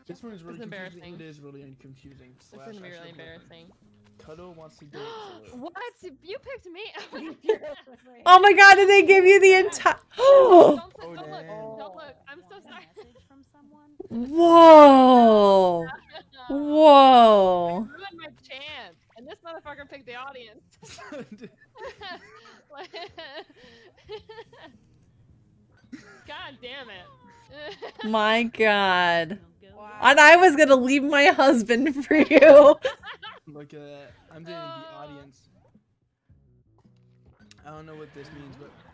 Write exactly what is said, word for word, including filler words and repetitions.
This one is really It's confusing. embarrassing. It is really confusing. This is Slash gonna be really actually embarrassing. Cuddle wants to date. What? You picked me? Oh my god, did they give you the entire... don't, don't, Oh, don't look. damn. Don't look. I'm so sorry. Whoa. You Whoa. ruined my chance. And this motherfucker picked the audience. God damn it. My god. Wow. And I was gonna leave my husband for you. Look at that. I'm dating the audience. I don't know what this means, but